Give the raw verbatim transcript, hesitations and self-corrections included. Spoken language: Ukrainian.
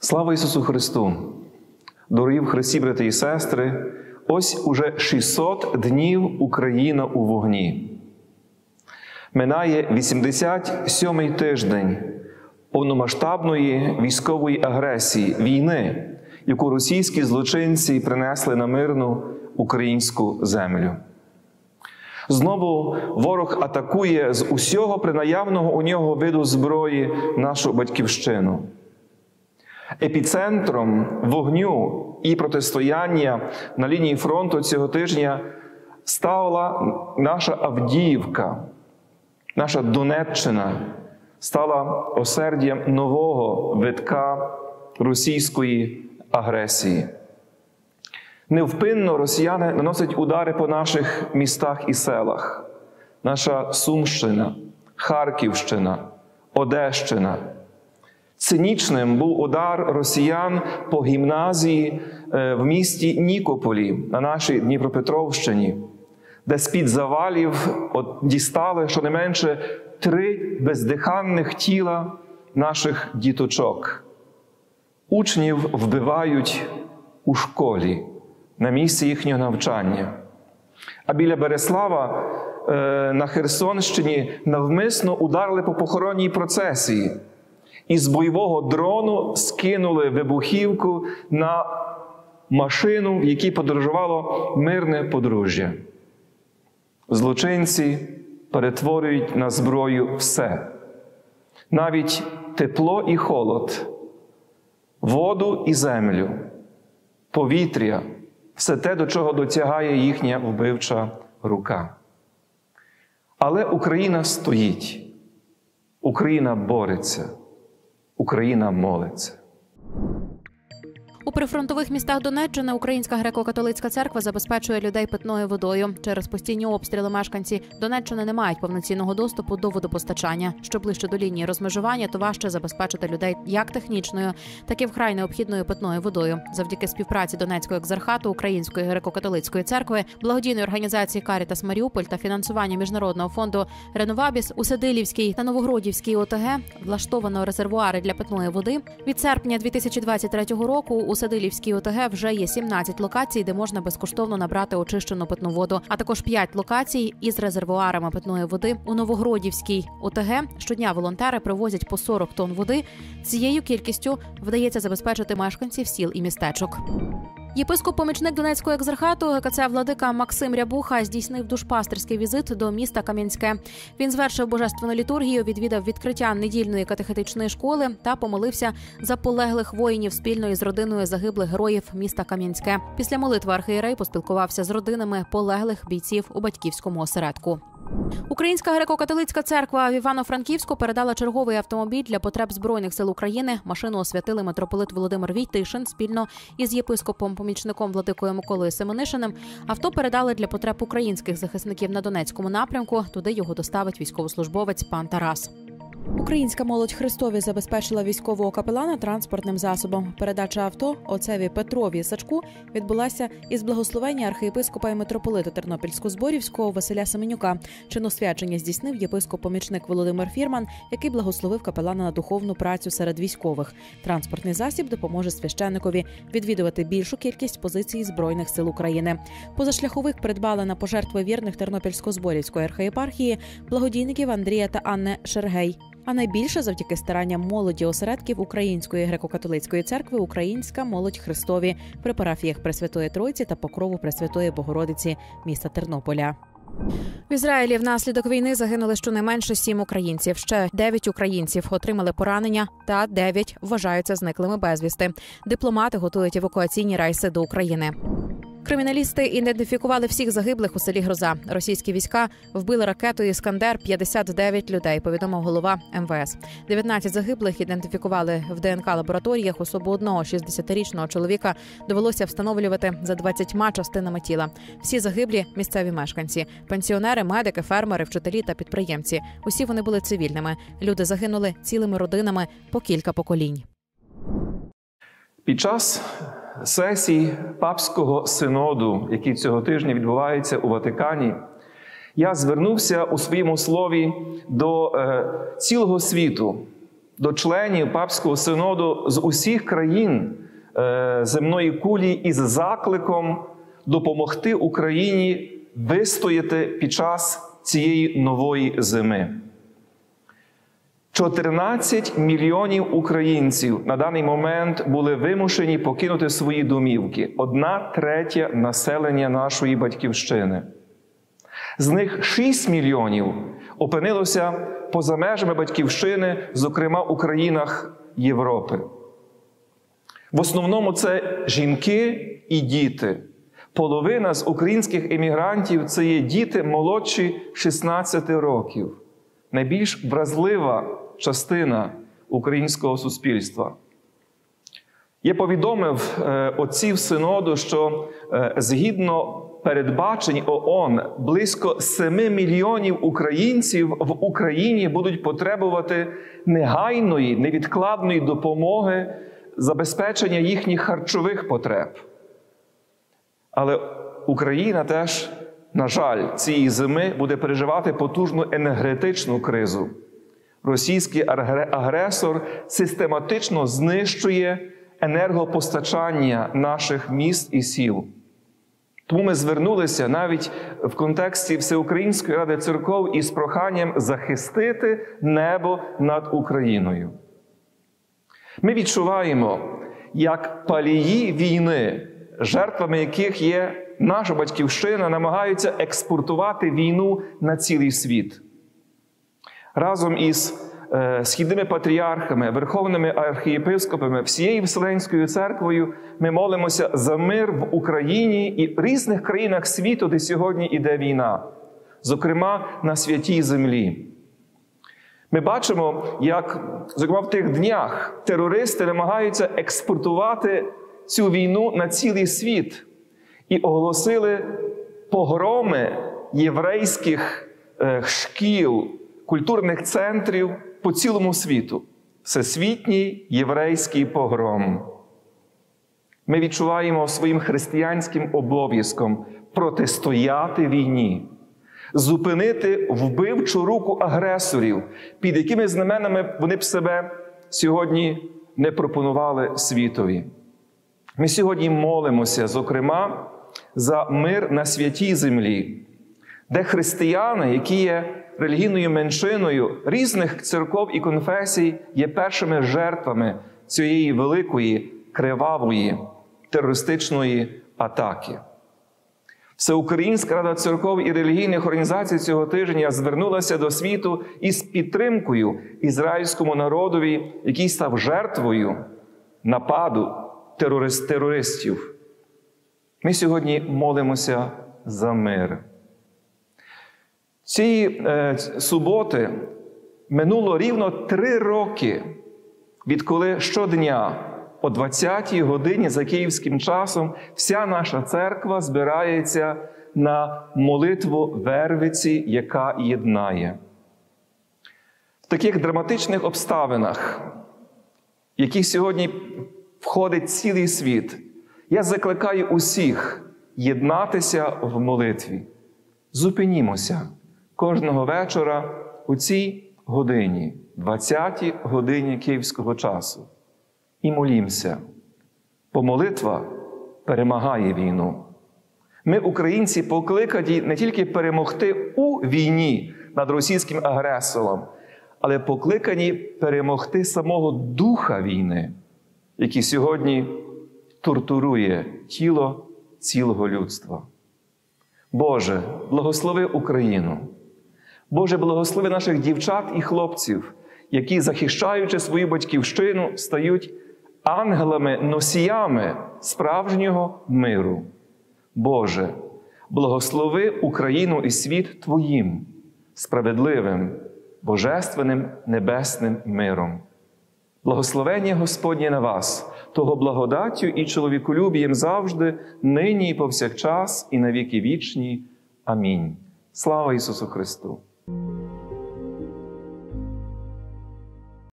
Слава Ісусу Христу! Дорогі в Христі, брати і сестри, ось уже шістсот днів Україна у вогні. Минає вісімдесят сьомий тиждень повномасштабної військової агресії, війни, яку російські злочинці принесли на мирну українську землю. Знову ворог атакує з усього принаявного у нього виду зброї нашу батьківщину. Епіцентром вогню і протистояння на лінії фронту цього тижня стала наша Авдіївка, наша Донеччина, стала осердям нового витка російської агресії. Невпинно росіяни наносять удари по наших містах і селах. Наша Сумщина, Харківщина, Одещина. Цинічним був удар росіян по гімназії в місті Нікополі на нашій Дніпропетровщині, де з-під завалів дістали щонайменше три бездиханних тіла наших діточок. Учнів вбивають у школі, на місці їхнього навчання. А біля Береслава на Херсонщині навмисно ударили по похоронній процесії. І з бойового дрону скинули вибухівку на машину, в якій подорожувало мирне подружжя. Злочинці перетворюють на зброю все. Навіть тепло і холод, воду і землю, повітря – все те, до чого дотягає їхня вбивча рука. Але Україна стоїть, Україна бореться, Україна молиться. У прифронтових містах Донеччини Українська греко-католицька церква забезпечує людей питною водою. Через постійні обстріли мешканці Донеччини не мають повноцінного доступу до водопостачання. Що ближче до лінії розмежування, то важче забезпечити людей як технічною, так і вкрай необхідною питною водою. Завдяки співпраці Донецького екзархату, Української греко-католицької церкви, благодійної організації «Карітас Маріуполь» та фінансування Міжнародного фонду «Реновабіс» у Сидилівській та Новогродівській ОТГ влаштовано резервуари для питної води. Від серпня дві тисячі двадцять третього року у Сидилівській ОТГ вже є сімнадцять локацій, де можна безкоштовно набрати очищену питну воду, а також п'ять локацій із резервуарами питної води. У Новогродівській ОТГ щодня волонтери привозять по сорок тонн води. Цією кількістю вдається забезпечити мешканців сіл і містечок. Єпископ-помічник Донецького екзархату ГКЦ владика Максим Рябуха здійснив душпастерський візит до міста Кам'янське. Він звершив божественну літургію, відвідав відкриття недільної катехетичної школи та помолився за полеглих воїнів спільно із родиною загиблих героїв міста Кам'янське. Після молитви архієрей поспілкувався з родинами полеглих бійців у батьківському осередку. Українська греко-католицька церква в Івано-Франківську передала черговий автомобіль для потреб Збройних сил України. Машину освятили митрополит Володимир Войтишин спільно із єпископом-помічником владикою Миколою Семенишиним. Авто передали для потреб українських захисників на Донецькому напрямку. Туди його доставить військовослужбовець пан Тарас. Українська молодь Христові забезпечила військового капелана транспортним засобом. Передача авто отцеві Петрові Сачку відбулася із благословення архієпископа і митрополита Тернопільсько-Зборівського Василя Семенюка. Чиносвячення здійснив єпископ-помічник Володимир Фірман, який благословив капелана на духовну працю серед військових. Транспортний засіб допоможе священникові відвідувати більшу кількість позицій Збройних сил України. Позашляховик придбали на пожертви вірних Тернопільсько-Зборівської архієпархії благодійників Андрія та Анни Шергей. А найбільше завдяки старанням молоді осередків Української греко-католицької церкви «Українська молодь Христові» при парафіях Пресвятої Тройці та Покрову Пресвятої Богородиці міста Тернополя. В Ізраїлі внаслідок війни загинули щонайменше сім українців. Ще дев'ять українців отримали поранення та дев'ять вважаються зниклими безвісти. Дипломати готують евакуаційні рейси до України. Криміналісти ідентифікували всіх загиблих у селі Гроза. Російські війська вбили ракетою «Іскандер» п'ятдесят дев'ять людей, повідомив голова ем ве ес. дев'ятнадцять загиблих ідентифікували в де ен ка лабораторіях. Особу одного шістдесятирічного чоловіка довелося встановлювати за двадцятьма частинами тіла. Всі загиблі – місцеві мешканці. Пенсіонери, медики, фермери, вчителі та підприємці. Усі вони були цивільними. Люди загинули цілими родинами по кілька поколінь. Під час сесій Папського синоду, який цього тижня відбувається у Ватикані, я звернувся у своєму слові до е, цілого світу, до членів Папського синоду з усіх країн земної кулі із закликом допомогти Україні вистояти під час цієї нової зими. чотирнадцять мільйонів українців на даний момент були вимушені покинути свої домівки. Одна третя населення нашої батьківщини. З них шість мільйонів опинилося поза межами батьківщини, зокрема у країнах Європи. В основному це жінки і діти. Половина з українських емігрантів – це є діти молодші шістнадцяти років. Найбільш вразлива частина українського суспільства. Я повідомив отців синоду, що згідно передбачень ООН, близько семи мільйонів українців в Україні будуть потребувати негайної, невідкладної допомоги забезпечення їхніх харчових потреб. Але Україна теж, на жаль, цієї зими буде переживати потужну енергетичну кризу. Російський агресор систематично знищує енергопостачання наших міст і сіл. Тому ми звернулися навіть в контексті Всеукраїнської Ради Церков із проханням захистити небо над Україною. Ми відчуваємо, як палії війни, жертвами яких є наша батьківщина, намагаються експортувати війну на цілий світ. Разом із е, східними патріархами, верховними архієпископами, всією Вселенською церквою ми молимося за мир в Україні і в різних країнах світу, де сьогодні іде війна, зокрема на святій землі. Ми бачимо, як, зокрема, в тих днях терористи намагаються експортувати цю війну на цілий світ і оголосили погроми єврейських е, шкіл, культурних центрів по цілому світу. Всесвітній єврейський погром. Ми відчуваємо своїм християнським обов'язком протистояти війні, зупинити вбивчу руку агресорів, під якими знаменами вони б себе сьогодні не пропонували світові. Ми сьогодні молимося, зокрема, за мир на святій землі, де християни, які є релігійною меншиною різних церков і конфесій, є першими жертвами цієї великої, кривавої, терористичної атаки. Всеукраїнська Рада Церков і релігійних організацій цього тижня звернулася до світу із підтримкою ізраїльському народові, який став жертвою нападу терорист, терористів. Ми сьогодні молимося за мир. Цієї е, суботи минуло рівно три роки, відколи щодня о двадцятій годині за київським часом вся наша церква збирається на молитву Вервиці, яка єднає. В таких драматичних обставинах, в які сьогодні входить цілий світ, я закликаю усіх єднатися в молитві. Зупинімося кожного вечора у цій годині, двадцятій годині київського часу. І молімося, бо молитва перемагає війну. Ми, українці, покликані не тільки перемогти у війні над російським агресором, але покликані перемогти самого духа війни, який сьогодні тортурує тіло цілого людства. Боже, благослови Україну. Боже, благослови наших дівчат і хлопців, які, захищаючи свою батьківщину, стають ангелами-носіями справжнього миру. Боже, благослови Україну і світ Твоїм, справедливим, божественним небесним миром. Благословення Господнє на вас, того благодаттю і чоловіколюбієм завжди, нині і повсякчас, і на віки вічні. Амінь. Слава Ісусу Христу!